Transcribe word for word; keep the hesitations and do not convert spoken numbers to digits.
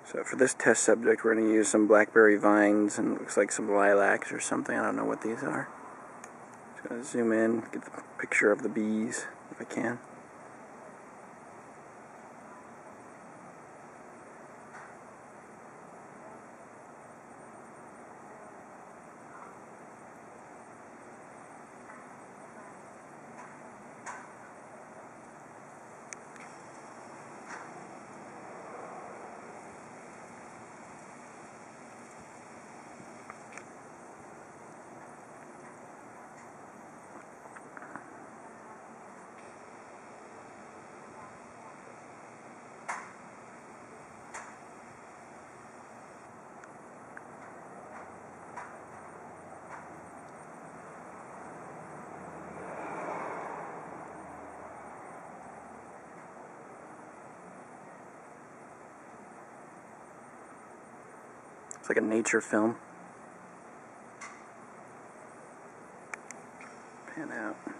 So for this test subject, we're going to use some blackberry vines and it looks like some lilacs or something. I don't know what these are. Just going to zoom in, get the picture of the bees if I can. It's like a nature film. Pan out.